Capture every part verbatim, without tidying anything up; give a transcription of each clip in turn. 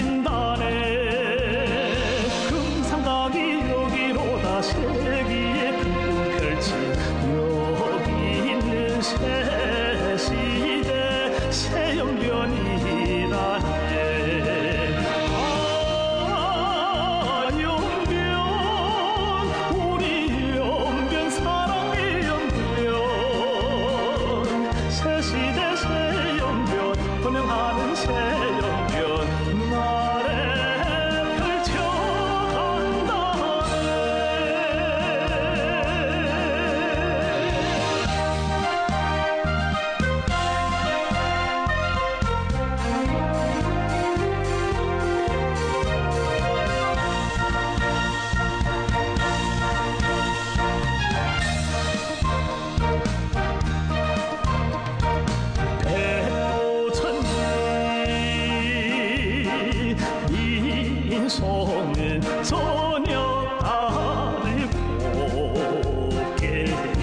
송은 저녁 달을 곱게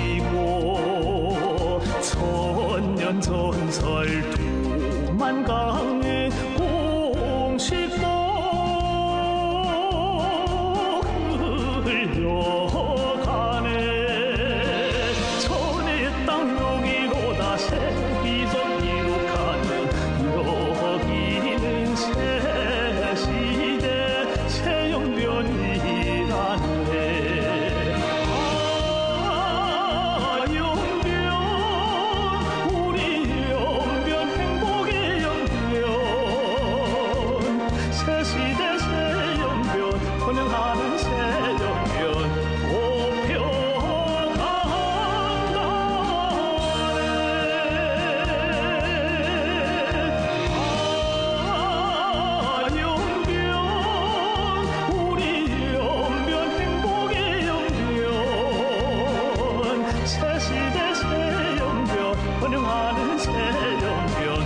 이고 천년 전설 두만강의 공식곡 흘려가네. 천의 땅 여기로다 세기적 이룩하는 여기는 새시대 새연변이라네. 아 연변 우리 연변 행복의 연변 새시대 새연변 번영하는 새연변 새시대 새연변 번영하는 새연변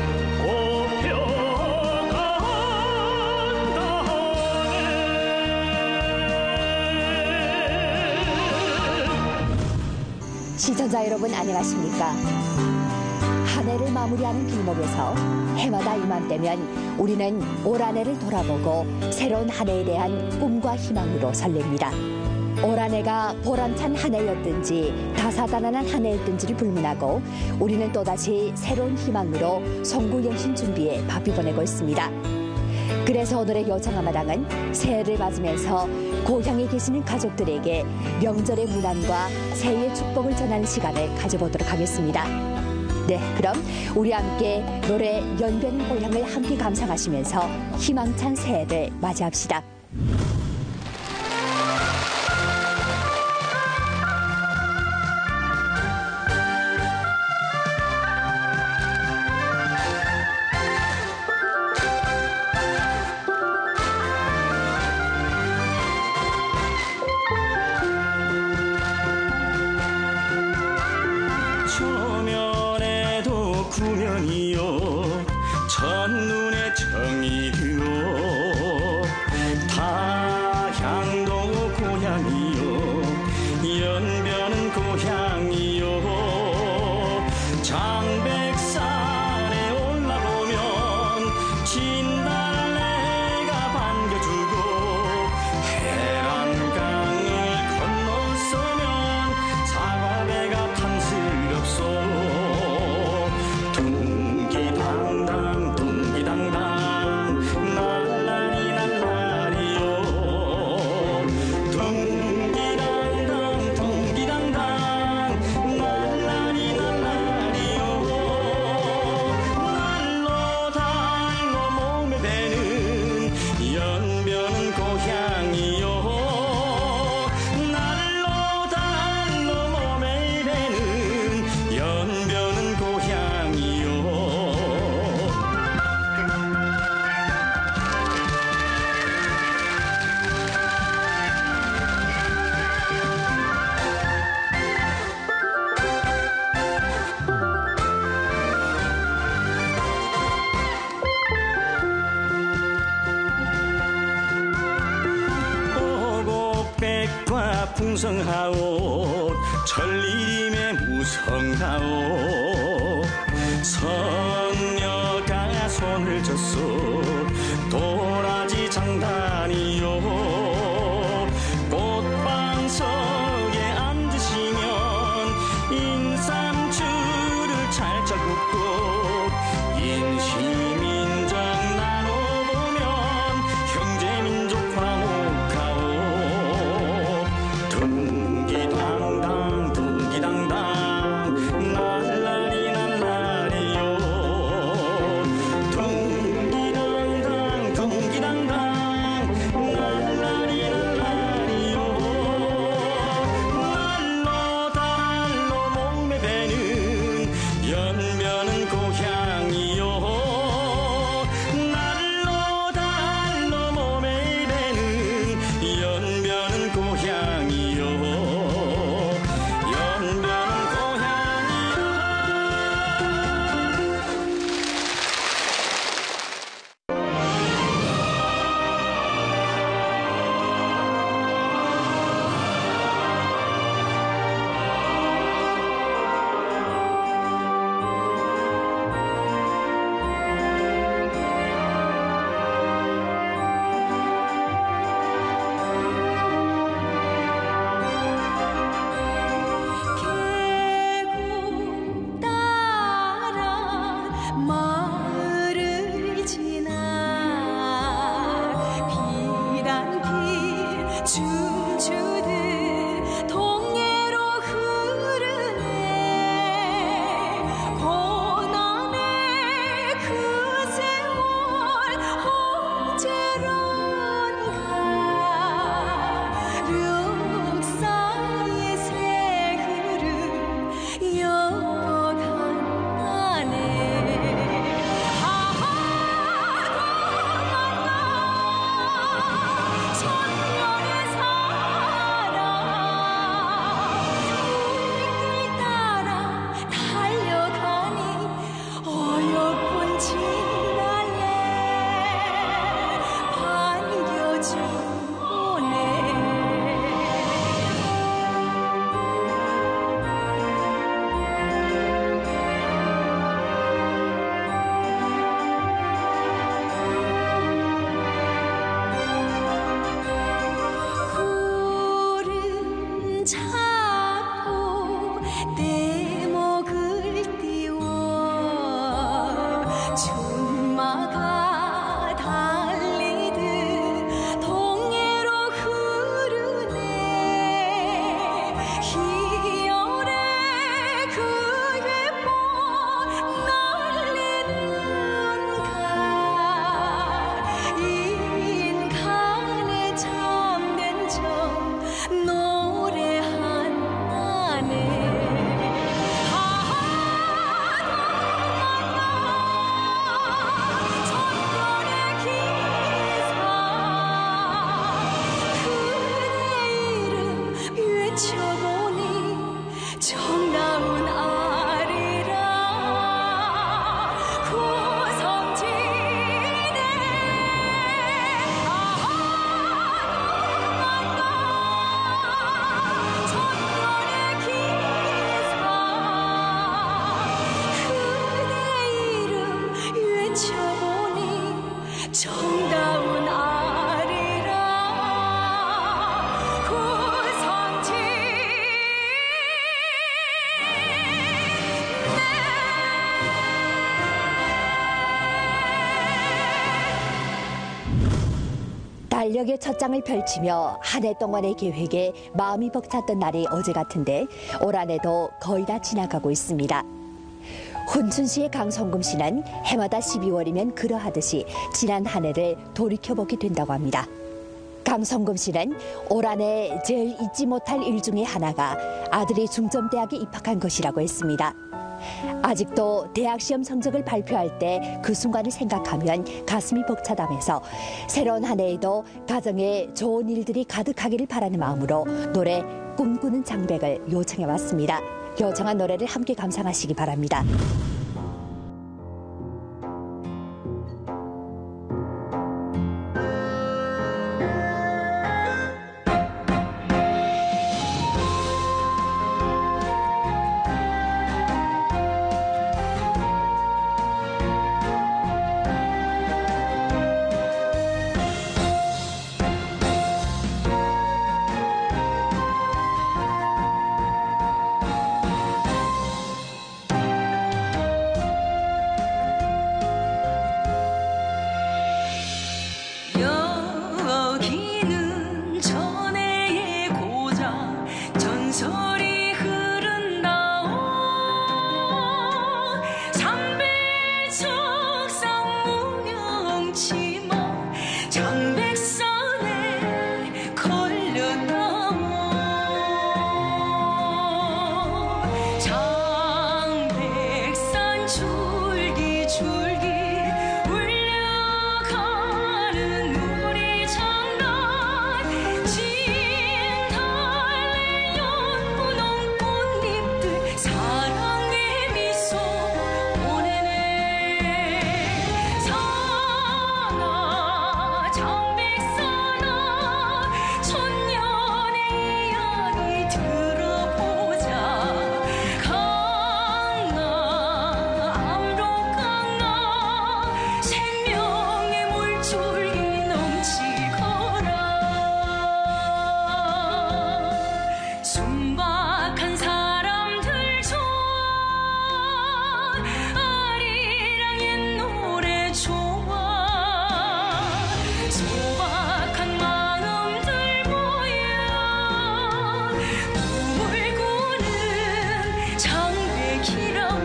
꽃펴간다네. 시청자 여러분 안녕하십니까? 한 해를 마무리하는 길목에서 해마다 이맘때면 우리는 올 한 해를 돌아보고 새로운 한 해에 대한 꿈과 희망으로 설렙니다. 올 한 해가 보람찬 한 해였든지 다사다난한 한 해였든지를 불문하고 우리는 또다시 새로운 희망으로 송구영신 준비에 바삐 보내고 있습니다. 그래서 오늘의 요청한마당은 새해를 맞으면서 고향에 계시는 가족들에게 명절의 문안과 새해의 축복을 전하는 시간을 가져보도록 하겠습니다. 네, 그럼 우리 함께 노래 연변 고향을 함께 감상하시면서 희망찬 새해를 맞이합시다. 초면에도 구면이요 첫눈에 정이요 타향도 고향이요 연변은 고향이요 장백산에 올라보면 진달래가 반겨주고 해안강을 건너서면 사과배가 탐스럽소. 둥기당당 둥기당당 날라리 날라리요 둥기당당 둥기당당 날라리 날라리요 날로 달로 몸에 배는 연변은 고향이요 날로 달로 몸에 배는 연변은 고향이요. 오곡백과 풍성하오 천리림의 무성하오 선녀가 손을 졌소 도라지 장단이요 꽃방석에 앉으시면 인삼주를 찰찰 굽고 인시민정 나눠보면 형제민족 화목하오 둥기당당 둥기당당 날라리 날라리요 둥기당당 둥기당당 날라리 날라리요 날로 달로 몸에 배는 연면은 고향이요 날로 달로 몸에 배는 연면은 고향이요 연면은 고향이요 계곡 따라 마을을 지나 피란길 춤추듯 동해로 흐르네 고난의 그 세월 언제론가 륵사의 새 흐름 여간하네 하하고 만나 천년의 사랑 물길 따라 달려가니 어여쁜 지날래 반겨주네 굴은 잡고 떼목을 띄워 춘마가 달리듯 동해로 흐르네 희열의 그 예뻐 날리는가 인간의 참된 정 노래하네 하하도 만나 천년의 기사 그대 이름 외쳐보니 정다운 아리라 고성지네 아하도 만나 천년의 기사 그대 이름 외쳐보니 정다운 아리라 달력의 첫 장을 펼치며 한 해 동안의 계획에 마음이 벅찼던 날이 어제 같은데 올 한 해도 거의 다 지나가고 있습니다. 훈춘시의 강성금 씨는 해마다 십이월이면 그러하듯이 지난 한 해를 돌이켜보게 된다고 합니다. 강성금 씨는 올 한 해 제일 잊지 못할 일 중에 하나가 아들이 중점대학에 입학한 것이라고 했습니다. 아직도 대학 시험 성적을 발표할 때 그 순간을 생각하면 가슴이 벅차다면서 새로운 한 해에도 가정에 좋은 일들이 가득하기를 바라는 마음으로 노래 꿈꾸는 장백을 요청해 왔습니다. 요청한 노래를 함께 감상하시기 바랍니다. 장백산에 걸렸다모 장백산 줄기줄기 울려가는 우리 장단 진달래 연분홍 꽃잎들 사랑의 미소 보내네 사나 장백사나 천년의 이야기 들어보자 강나 압록강나 생명의 물줄기 넘치거라 순박한 사람들 전 아리랑 옛 노래 좋아 소박한 마음들 모여 꿈을 꾸는 장백이라오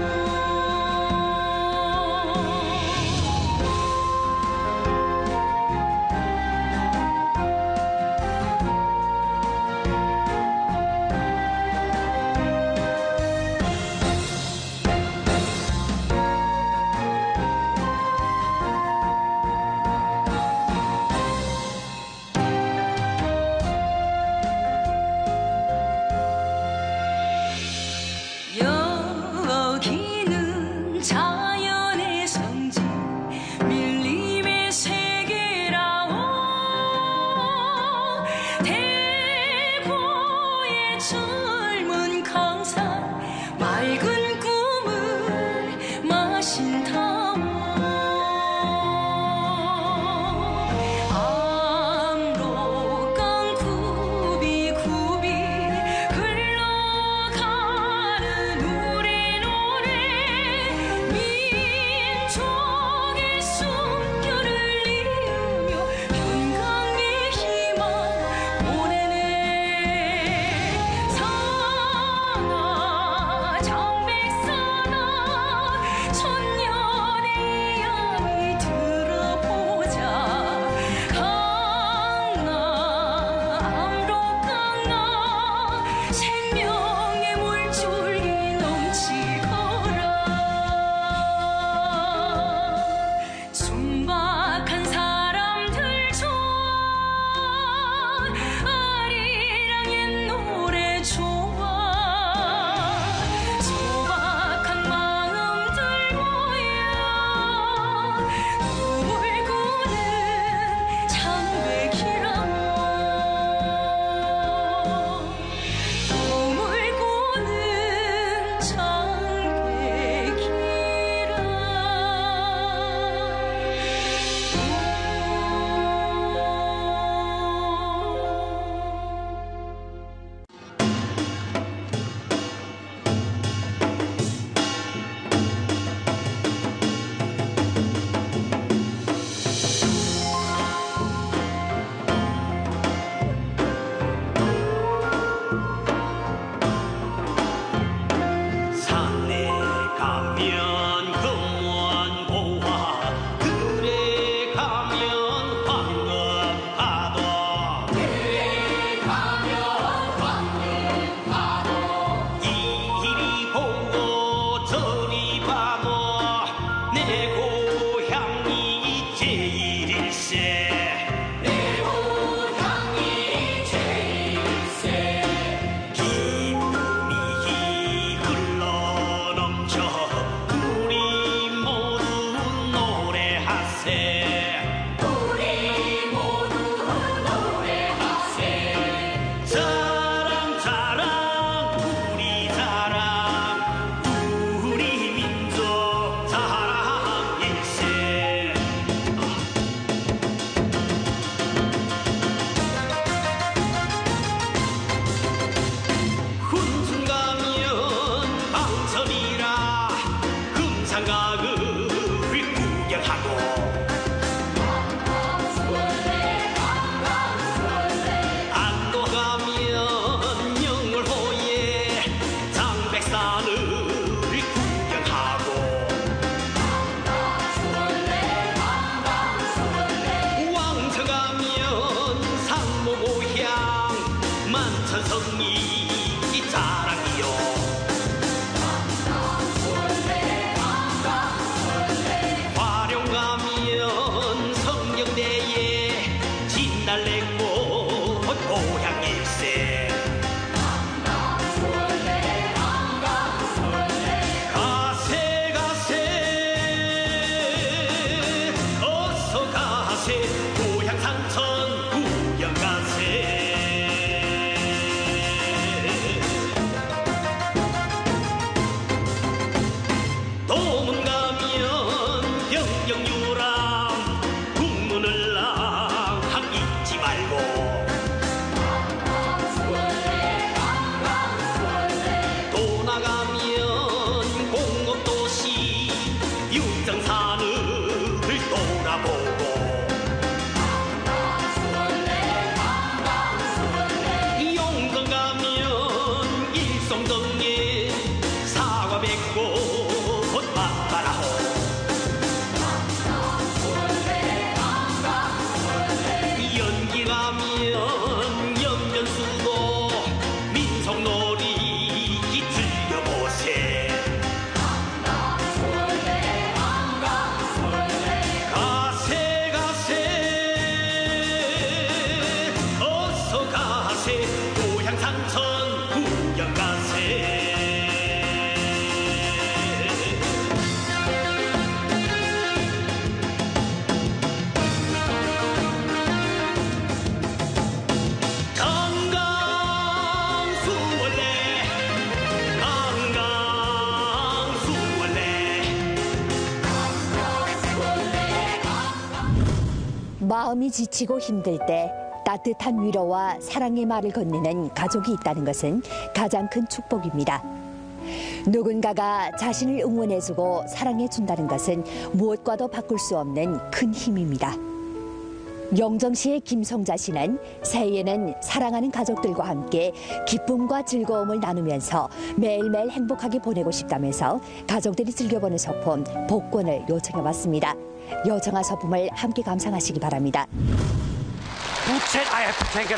성이 이 자랑이요 화룡 가면 성령대에 진달래꽃 고향일세 가세 가세 어서 가세 고향 산천 구경 가세 도문 가면 병영유람 국문을 랑 잊지 말고 또 나가면 공업도시 육정산을 돌아보고 용동 가면 일송동에 사과 뱉고 맛바라호 연기 가면 연면수도 민속놀이 즐겨보세 가세 가세 어서 가세 고향 산천 구경 가세 강강수원래 강강수원래 마음이 지치고 힘들 때 따뜻한 위로와 사랑의 말을 건네는 가족이 있다는 것은 가장 큰 축복입니다. 누군가가 자신을 응원해주고 사랑해준다는 것은 무엇과도 바꿀 수 없는 큰 힘입니다. 영정시의 김성자 씨는 새해에는 사랑하는 가족들과 함께 기쁨과 즐거움을 나누면서 매일매일 행복하게 보내고 싶다면서 가족들이 즐겨보는 소품 복권을 요청해봤습니다. 요청한 소품을 함께 감상하시기 바랍니다. 부채 아야 부채게라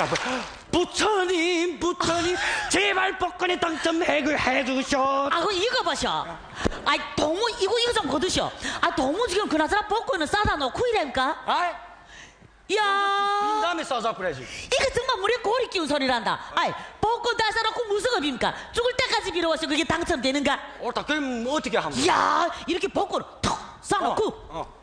부처님 부처님 제발 복권에 당첨해 해주셔 아그 이거 보셔. 아이 동무 이거 이거 좀 거두셔. 아 동무 지금 그나저나 복권은 싸다 놓고 이래니까. 아이 야 빈 다음에 싸자 그래야지 이거 정말 물에 고리 끼운 소리란다. 아이 복권 다 싸놓고 무슨 겁니까? 죽을 때까지 빌어와서 그게 당첨되는가? 옳다 그럼 어떻게 하면 야 이렇게 복권 턱 싸놓고 어, 어.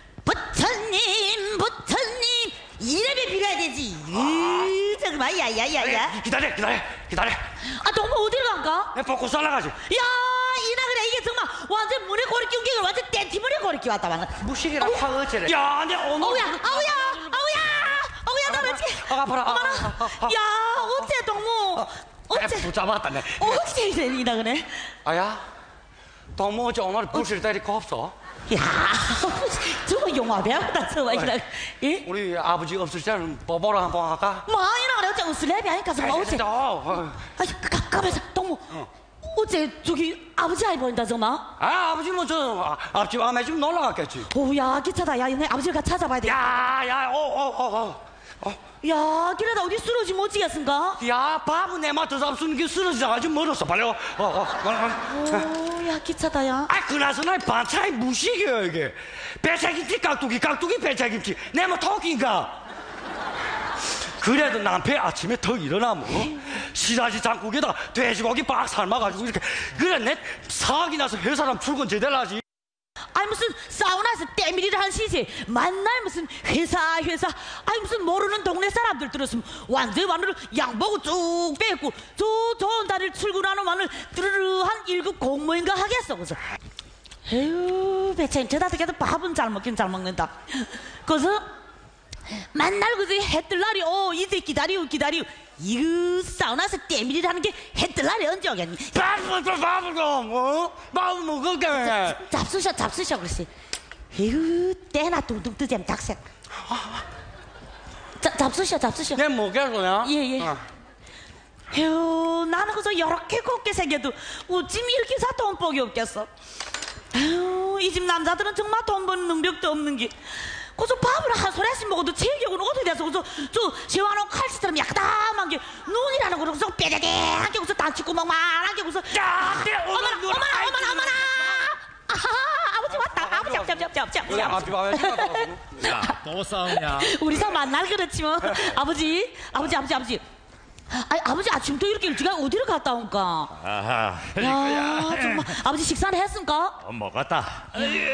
부처님 부처님 이래면 빌어야 되지. 으 정말 야야야야. 기다려 기다려 기다려 아 동무 어디로 간가? 내 복권 살라가지 야 이나그래 이게 정말 완전 물에 고리 끼운 게 완전 떼티물에 고리 끼웠다 방금. 무식이라 확 어째래 야내 오늘 어우야 아우야 아우야 아우야 나 어찌 아, 아파라 어머나 아, 아, 아, 야 어째 동무 어째 붙잡았다 내 어째 이래 이나그래. 아야 동무 어째 오늘 불실 때리고 없어 야 저거 영화 배웠다 저거 이나 예? 우리 아버지 없을 때는 뽀뽀를 한번 할까? 뭐 이나그래 어째 웃으래비 아니까 정말 어째 어. 아이 가까면서 동무 어째 저기 아버지 아이 보인다 정말. 아 아버지는 저 아, 앞집 아메 좀 놀러 갔겠지 오야 기차다 야 이네 아버지를 같이 찾아봐야 돼. 야야오오오오 야 그래다 어디 쓰러지면 어찌겠습니까? 야 밥은 내 맛도 잡수는 게 쓰러지자 아주 멀었어 빨리 어, 어, 어, 어. 오야 기차다 야. 아 그나저나 반찬이 무식이에요 이게 배차김치 깍두기 깍두기 배차김치 내 뭐 토끼인가 그래도 남편 아침에 더 일어나면 어? 시라지 장국에다 돼지고기 빡 삶아가지고 이렇게 그래 내 사기 나서 회사람 출근 제대로 하지. 아니 무슨 사우나에서 때밀이를 한 시세 만날 무슨 회사 회사 아니 무슨 모르는 동네 사람들 들었으면 완전 완전 양보고 쭉 빼고 저 좋은 다리를 출근하는 완을 드르르 한 일급 공무원인가 하겠어. 그래서 에휴 배차임 저다 새끼도 밥은 잘 먹긴 잘 먹는다. 그래서 만날 그저 해뜰 날이 오 이제 기다리고 기다리고 이거 사우나에서 때밀이를 하는 게 해뜰 날이 언제 오겠니? 밥을 좀 밥을 좀 어? 밥을 먹을게. 잡수셔 잡수셔 글쎄. 에휴 때나 둥둥 뜨잼 닭색. 자, 잡수셔 잡수셔. 내 먹겠어요? 예예. 어. 에휴 나는 그저 이렇게 곱게 생겨도 어쩜 이렇게 사 돈 복이 없겠어. 에휴 이 집 남자들은 정말 돈 버는 능력도 없는 게 그저 밥을 한 소리씩 먹어도 체격은 어떻게 돼서 그저 저 시원한 칼치처럼 약다만 게 눈이라는 거는 그저 뼈대대하게 그저 단치구멍만하게 그저 야, 내 어머나 어머나, 어머나 어머나 어머나 아하 아버지 왔다 아버지 아버지 아버지 아버지 그래, 아버지 앞이 봐야지. 야, 또 싸우냐? 우리 사 만날 그렇지 뭐 아버지 아버지 아버지 아버지 아니 아버지 아침부터 이렇게 일찍 어디를 갔다 온까 아하. 야 정말 아버지 식사는 했습니까? 어, 먹었다.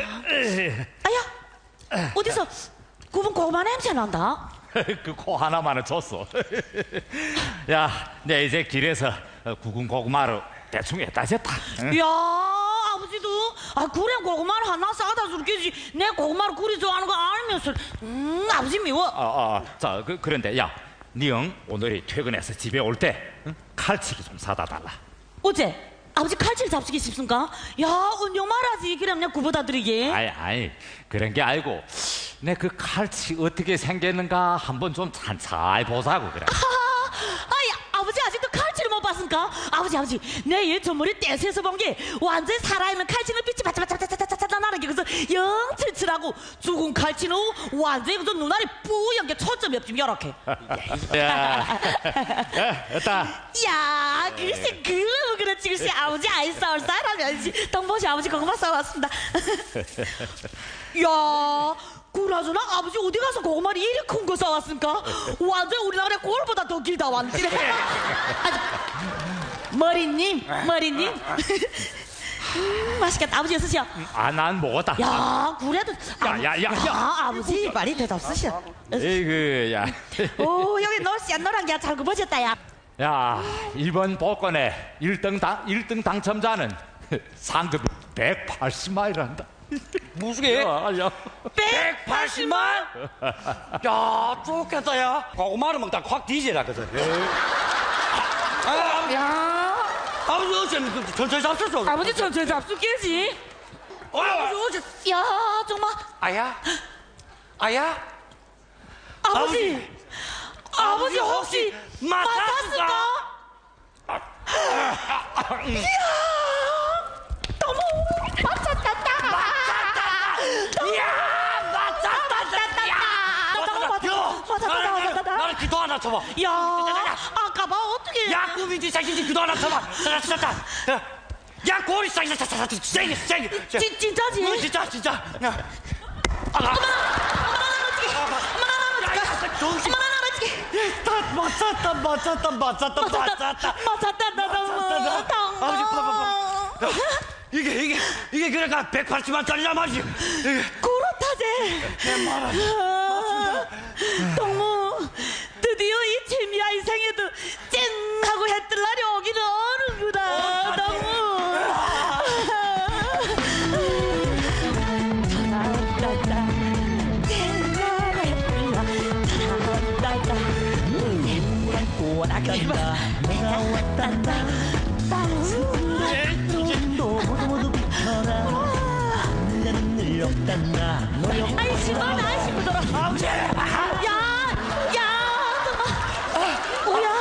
아야 어디서 구분 고구마 냄새 난다 그 코 하나만은 줬어. 야, 내 이제 길에서 구군 고구마로 대충 했다 졌다. 응? 야 아버지도 아 그래 고구마를 하나 싸다 줄게지 내 고구마를 그리 좋아하는 거 알면서 음 아버지 미워 어, 어, 자, 그, 그런데 야, 니형 오늘이 퇴근해서 집에 올 때 칼치기 좀 사다 달라. 어째 아버지 칼질 잡수기 싶습니까? 야 은영 말하지 그래 그냥 구보다 드리게 아이, 아이, 그런 게 아니고 내 그 칼치 어떻게 생겼는가 한번 좀 찬찬히 보자고 그래. 아이 아버지 아직도 칼질을 못 봤습니까? 아버지 아버지 내 얘 저머리 떼서에서 본 게 완전 살아있는 칼치는 빛이 바짝바짝바짝바짝 나는 게 그래서 영 칠칠하고 죽은 칼치는 완전히 그저 눈알이 뿌연 게 초점이 없지 이렇게 야, 됐다. 야 글쎄 그 그렇지 글쎄 아버지 아이 싸울 사람이 아니지 덩보시 아버지 고구마 싸왔습니다 야 그나저나 아버지 어디 가서 고구마를 이리 큰 거 싸왔습니까? 완전 우리나라의 골보다 더 길다 완전 머리님 머리님 음, 맛있겠다 아버지 쓰시오 아, 난 먹었다. 야 그래도 야, 야, 야, 야. 아, 아버지 빨리 대답 쓰시오 에이그, 야. 오 여기 놀씨야 노란 게 잘 구워졌다 야 야, 이번 복권에 일 등 당, 일 등 당첨자는 상금이 백팔십만이란다. 무슨 게? 야, 야. 백팔십만? 야, 좋겠다, 야. 고구마를 먹다 확 뒤지라, 그죠? 아, 아, 야 아버지, 어쩜 그 천천히 잡혔어? 아버지 천천히 잡수겠지 어, 아버지, 어째. 야 정말 아야? 아야? 아버지 아버지, 아버지, 혹시 혹시 맡았을까? 맡았을까? 이야 너무 맞췄다 이야, 맞았다, 야! 너무 맞았다 맞았다 나는 기도 하나 쳐봐. 야 아까 봐 어떻게 야, 꿈이지, 자신지 기도 하나 쳐봐. 자, 진짜, 자. 야, 고리 싸기, 자, 자, 자, 세게, 세게. 진 진짜지 너 진짜, 진짜. 야. 아, 정신. 맞았다, 맞았다, 맞았다, 맞았다. 맞았다 너무 당 아버지, 봐봐, 봐. 이게, 이게, 이게 그러니까 백팔십만짜리란 말이지. 이게. 그렇다제 내 말은. 동무 드디어 이 재미야 인생에도 쨍 하고 해뜰 날이 오기는 어는구나 동무 오락간다 내가 왔단다 너 모두 모두 비켜라 늘려는 늘렸단다 노력 아이 신발 나 신부더라 아버지! 야야 정말 뭐야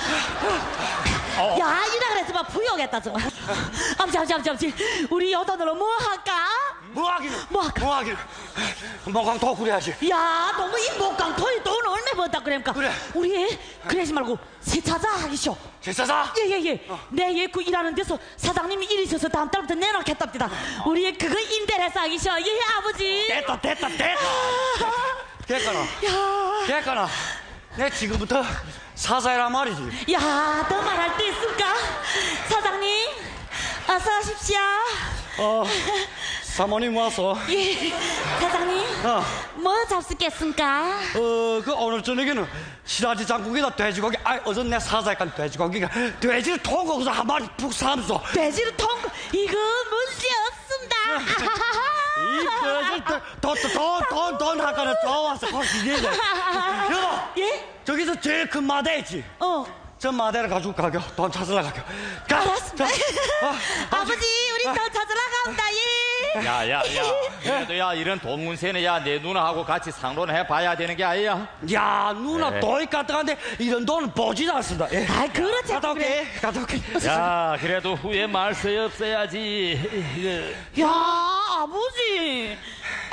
야 이라 그래서 막 부여겠다 정말 아버지 아버지 아버지 아버지 우리 여돈으로 뭐 할까 뭐 하기는? 뭐 할까? 뭐 하기는? 뭔가 더 그래야지. 야 너무 이 목강토이 돈 얼마 번다 그러니까 그래. 우리 그러지 말고 세차자 하기쇼 제사사? 예예예 내 그 일하는 데서 사장님이 일 있어서 다음 달부터 내놓겠답니다 우리 그거 임대를 해서 하기쇼 예 아버지 됐다, 됐다, 됐다. 됐거나. 야, 됐거나. 내 지금부터 사사해라 말이지. 야, 더 말할 때 있을까? 사장님, 어서 오십시오. 어, 사모님 와서. 예, 사장님, 어, 뭐 잡수겠습니까? 어, 그 오늘 저녁에는 시라지 장국에다 돼지고기, 아, 어제 내 사사했간 돼지고기가 돼지를 통 거기서 한 마리 푹 삶소. 돼지를 통, 이거 문제 없습니다. 이 돼지를 더, 더, 더, 더, 더 나가는 더 와서 거기 이래야 돼. 여보, 예? 저기서 제일 큰 마대 있지? 어, 저 마대를 가지고 가겨. 돈 찾으러 가겨. 가. 알았습니다. 자, 어, 아버지, 우리 더 찾으러 간다, 예. 야, 야, 야. 그래도 야, 이런 돈 문세는 야, 내 누나하고 같이 상론해 봐야 되는 게 아니야. 야, 누나 네. 돈이 까딱한데 이런 돈은 보지도 않습니다. 예. 아, 그렇지. 갔다 올게. 갔다 올게. 야, 그래도 후에 말세 없어야지. 야, 아버지.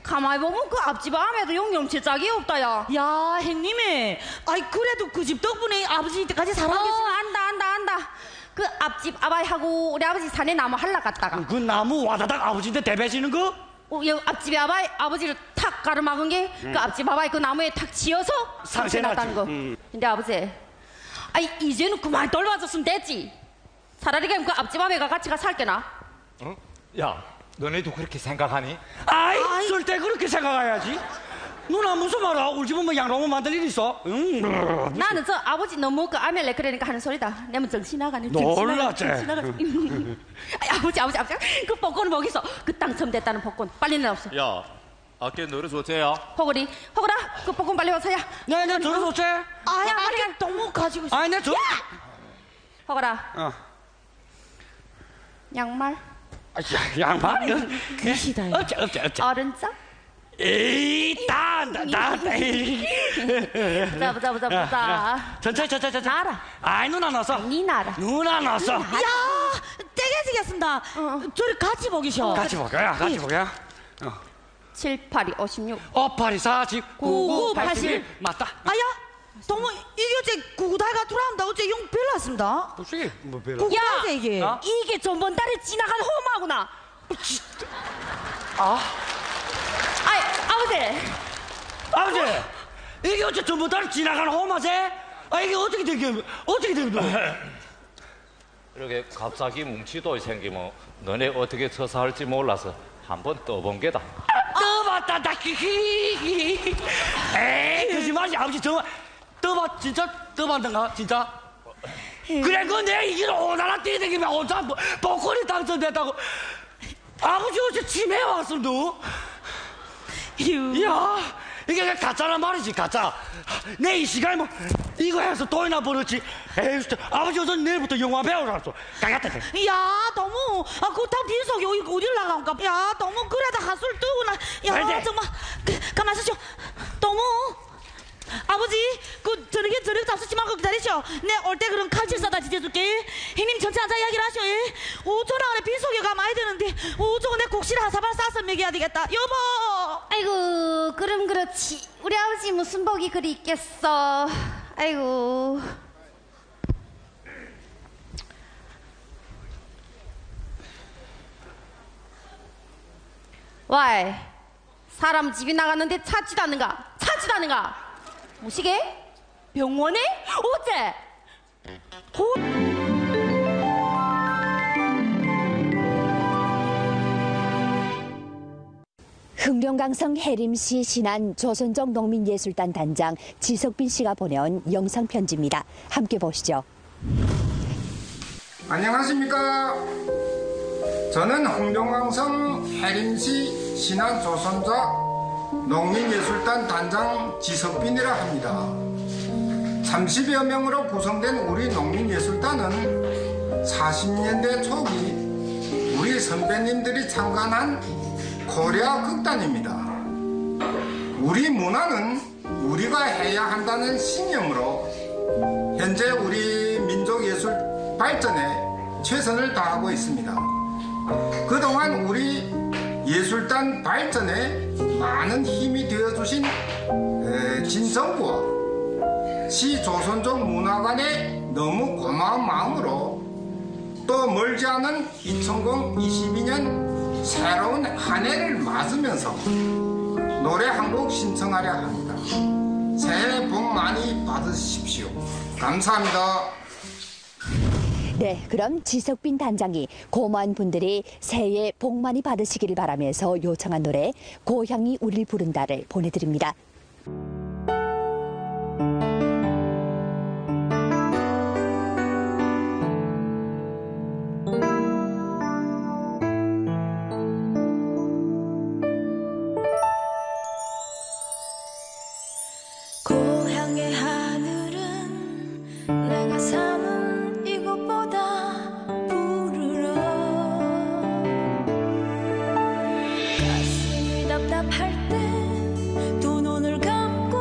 가만히 보면 그 앞집 암에도 용용치 짝이 없다야. 야, 형님이. 아이, 그래도 그 집 덕분에 아버지 이때까지 어, 살아계신. 안다 안다 안다. 그 앞집 아바이하고 우리 아버지 산에 나무 할라 갔다가 그 나무 와다닥 아버지한테 대배지는 거? 어, 여기 앞집에 아바이 아버지를 탁 가로막은 게 그 앞집 아바이 그 나무에 탁 지어서 상처 났다는 거. 음. 근데 아버지, 아이 이제는 그만 돌봐줬으면 됐지. 차라리 그냥 그 앞집 아바이가 같이 가 살게나. 응? 야, 너네도 그렇게 생각하니? 아이, 쓸 때 그렇게 생각해야지. 누나 무슨 말이야? 우리 집은 뭐 양로만 만들 일 있어? 응. 나는 저 아버지 너무 그 아멜레 그러니까 하는 소리다. 내면 정신 나가네. 놀랐지? 정신 나가네. 아이, 아버지 아버지 아버지 그 복권은 뭐겠어? 그 당첨됐다는 복권 빨리 내놓읍소. 야, 아까 너를 줬대요. 호구리 호구라 그 복권 빨리 와서야. 네, 네, 들어줬지? 아야, 아까 너무 가지고 있어. 아이, 내 저. 호구라 어. 양말 아, 양말이요? 귀시다. 어째, 어째, 어째. 어른자. 에이, 다, 다, 다. 에이. 보자 보자 보자 보자. 천천히, 천천히, 천천히. 나라. 아이, 누나 나서. 니 나라. 누나 나서. 야, 떼개지겠습니다. 어. 저를 같이 보기셔. 같이 볼까요? 같이 볼까요? 어. 칠, 팔이, 오십육. 오팔이, 사십, 구구, 팔십일. 맞다. 아야, 동무 이게 어째 구구달가 돌아온다. 어째 용 별났습니다. 혹시 뭐 별로? 구구달가 이게. 어? 이게 전번 달에 지나간 호마구나. 아, 아이 아버지. 아버지, 이게 어째 전부 다 지나가는 호마세? 아, 이게 어떻게 된 게, 어떻게 된 거야? 이렇게 갑자기 뭉치도 생기면 너네 어떻게 처사할지 몰라서 한번 떠본 게다. 떠봤다, 다 히히히. 에이, 거짓말이지. 아버지, 정말. 떠봤, 진짜 떠봤던가, 진짜? 그래, 그 내가 이기로 오나라 뛰어다니면 혼자 복권이 당첨됐다고. 아버지 어제 치매 왔어, 너? 이야, 이게 그냥 가짜란 말이지, 가짜. 내 이 시간에 뭐, 이거 해서 돈이나 벌었지. 에이, 진짜. 아버지 어제 내일부터 영화 배우라서. 가겠다, 돼. 야, 너무 아 그렇다고 빈속이 어디 어디를 나가니까. 야, 너무 그래도 한술 뜨구나. 야, 그래. 정말 그, 가만 있으시오. 너무 아버지 그 저녁에 저녁 잡수지 말고 기다리시오. 내 올 때 그럼 칼질 싸다 지져줄게. 형님 전체 앉아 이야기를 하시오. 예? 오천원 안에 빈속이가 많이 드는데 오천원 내 곡식 한 사발 싸서 먹여야 되겠다. 여보. 아이고 그럼 그렇지. 우리 아버지 무슨 복이 그리 있겠어. 아이고. 와이 사람 집이 나갔는데 찾지도 않는가? 찾지도 않는가? 무시게? 병원에? 어째? 고... 흥룡강성 해림시 신안 조선족 농민예술단 단장 지석빈 씨가 보내온 영상 편지입니다. 함께 보시죠. 안녕하십니까. 저는 흥룡강성 해림시 신안 조선족 농민예술단 단장 지석빈이라 합니다. 삼십여 명으로 구성된 우리 농민예술단은 사십 년대 초기 우리 선배님들이 창간한 코리아 극단입니다. 우리 문화는 우리가 해야 한다는 신념으로 현재 우리 민족 예술 발전에 최선을 다하고 있습니다. 그동안 우리 예술단 발전에 많은 힘이 되어주신 진정부와 시 조선족 문화관에 너무 고마운 마음으로 또 멀지 않은 이천이십이 년 새로운 한 해를 맞으면서 노래 한 곡 신청하려 합니다. 새해 복 많이 받으십시오. 감사합니다. 네, 그럼 지석빈 단장이 고마운 분들이 새해 복 많이 받으시기를 바라면서 요청한 노래 고향이 우릴 부른다를 보내드립니다. 고향의 하늘은 내가 사는 이곳보다 푸르러 가슴이 답답할 때 두 눈을 감고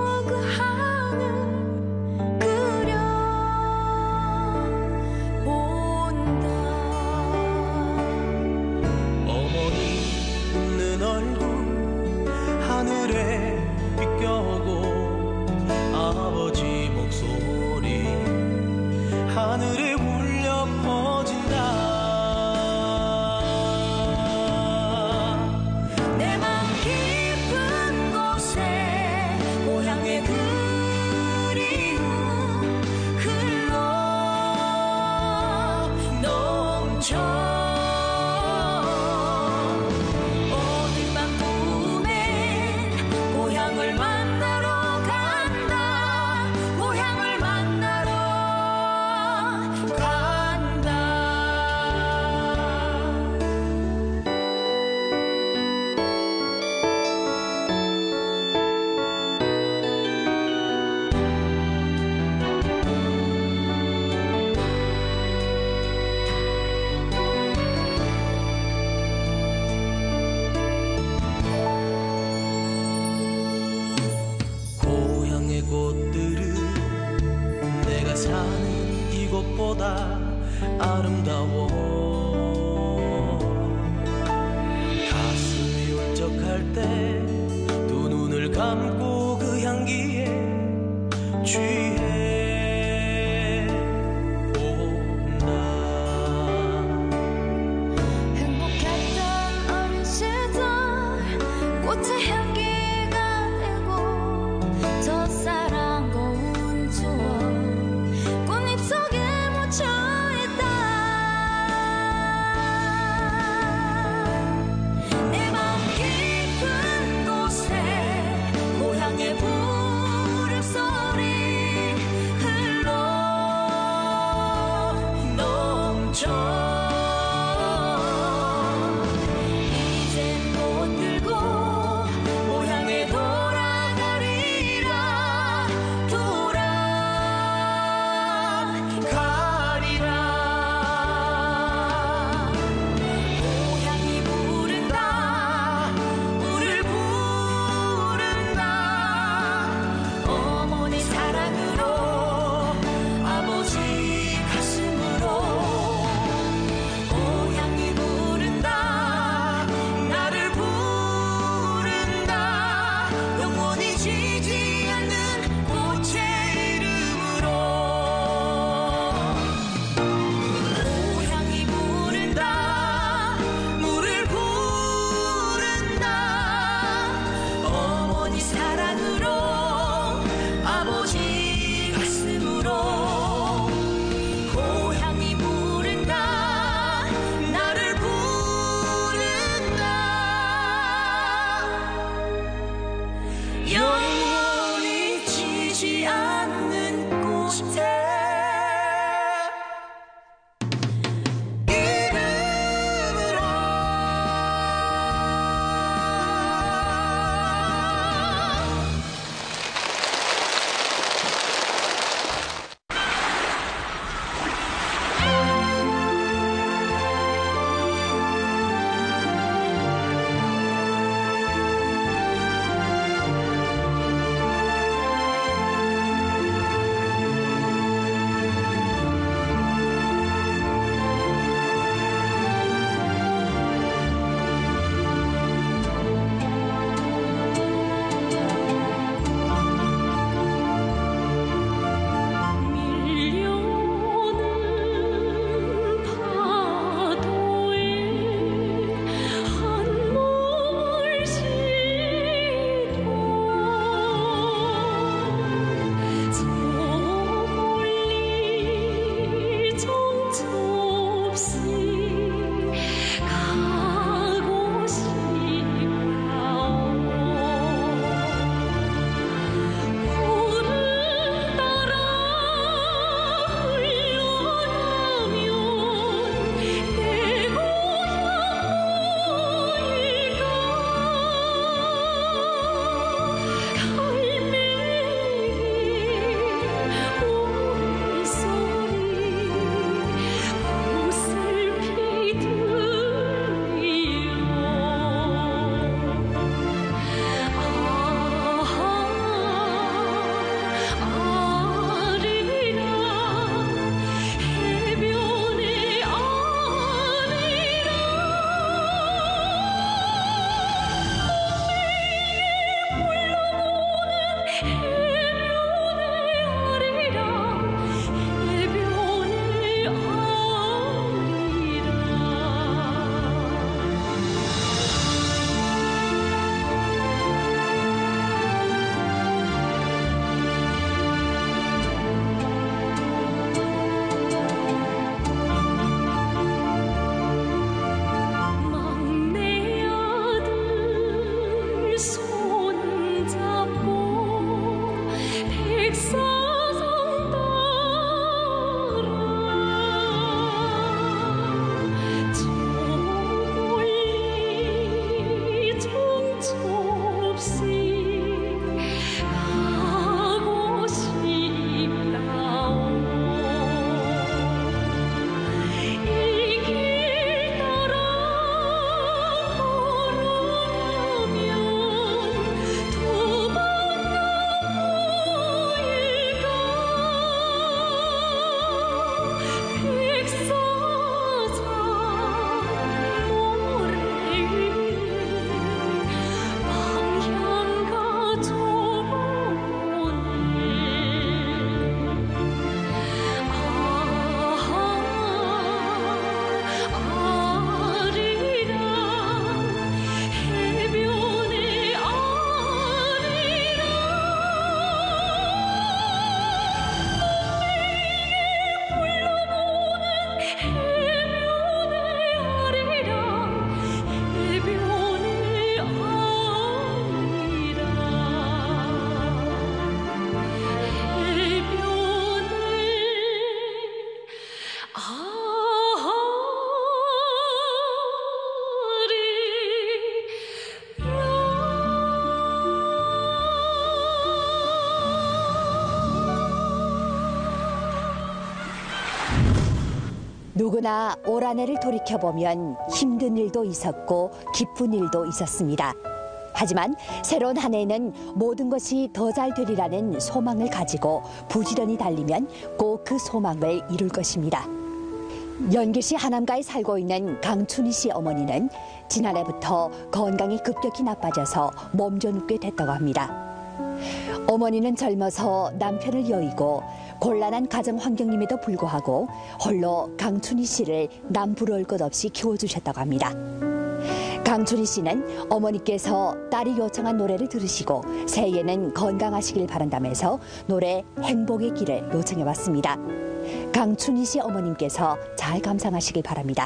누구나 올 한 해를 돌이켜보면 힘든 일도 있었고 기쁜 일도 있었습니다. 하지만 새로운 한 해에는 모든 것이 더 잘 되리라는 소망을 가지고 부지런히 달리면 꼭 그 소망을 이룰 것입니다. 연길시 하남가에 살고 있는 강춘희 씨 어머니는 지난해부터 건강이 급격히 나빠져서 몸져 눕게 됐다고 합니다. 어머니는 젊어서 남편을 여의고 곤란한 가정 환경임에도 불구하고 홀로 강춘희 씨를 남 부러울 것 없이 키워주셨다고 합니다. 강춘희 씨는 어머니께서 딸이 요청한 노래를 들으시고 새해에는 건강하시길 바란다면서 노래 행복의 길을 요청해 왔습니다. 강춘희 씨 어머님께서 잘 감상하시길 바랍니다.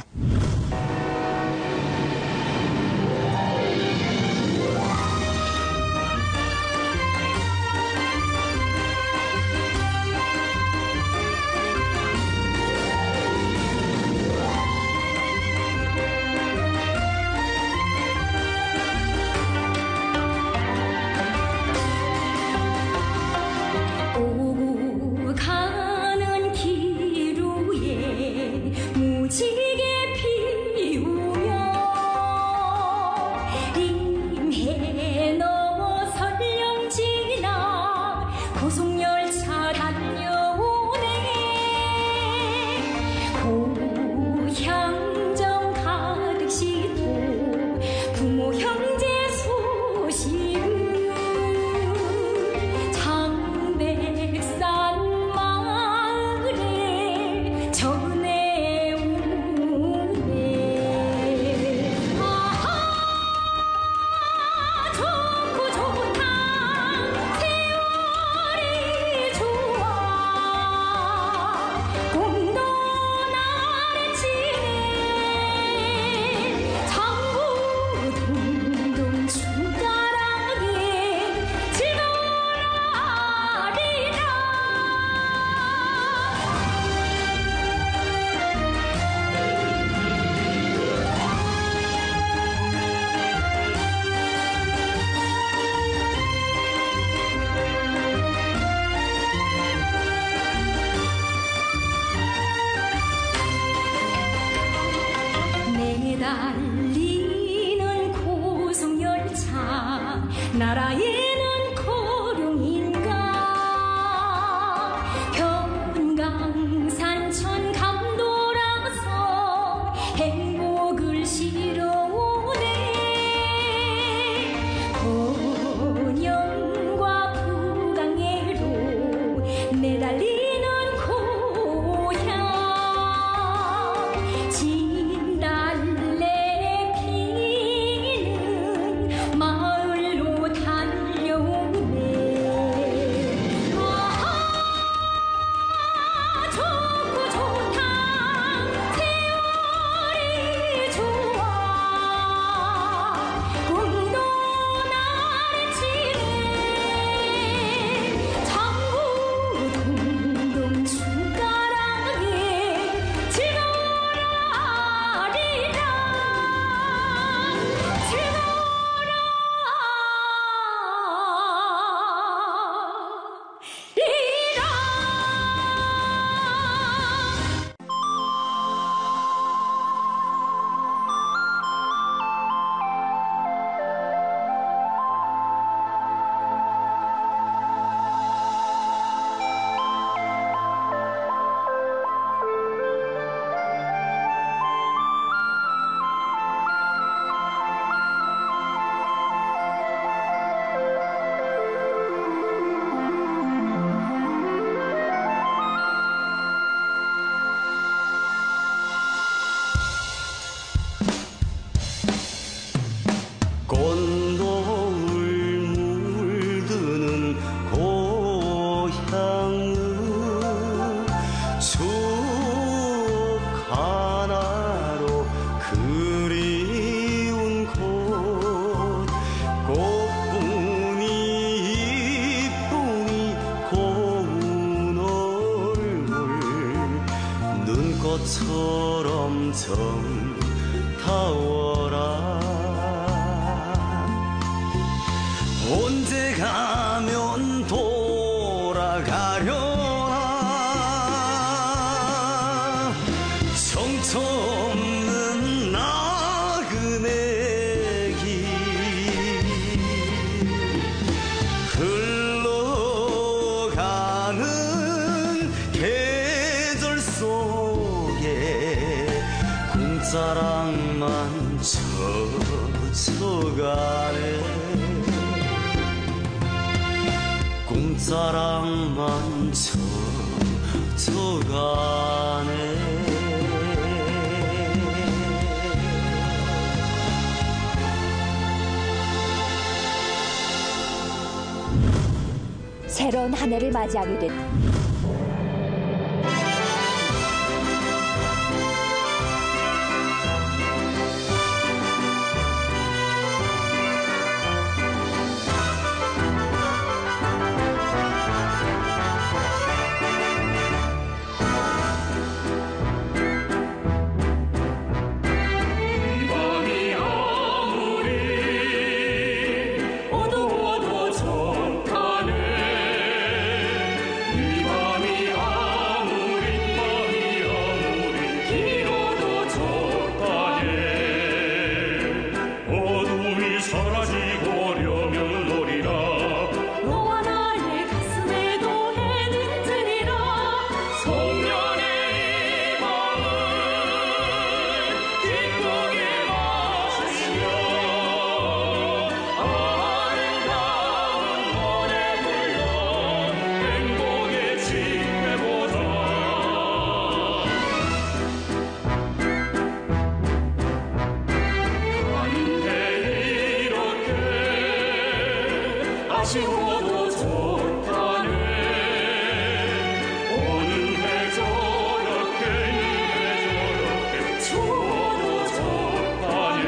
오고 가는 길 위에 무지개 피우며 임해 넘어 설령 지나 고속열차 달려오네 고향정 가득 싣고 부모 형제 소식을 백산 마을에 전해오네 아하 좋고 좋다 세월이 좋아 공도 나래치네 장구 동동 춤가락에 즐거워라리라 내달리는 고속열차 나라에는 고룡인가 변강산천 감돌아서 행복을 실어오네 본영과 부강해로 내달리는 고향 진달래 피는 마을로 달려 서서가네 꿈자랑만 서서가네 새로운 한 해를 맞이하게 된 아쉬워도 좋다네 오는 해 저렇게 해 저렇게 추워도 좋다네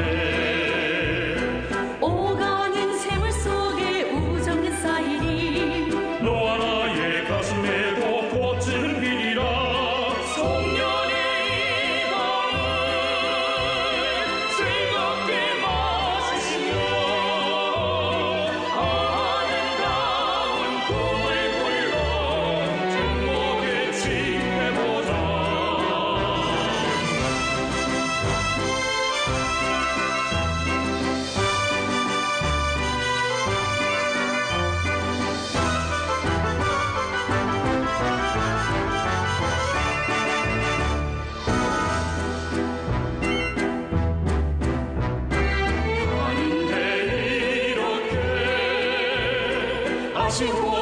오가는 세월 속에 우정은 쌓이니 너와 나의 가슴에도 꽃은 피리라 송년의 밤을 즐겁게 마시며 아쉬워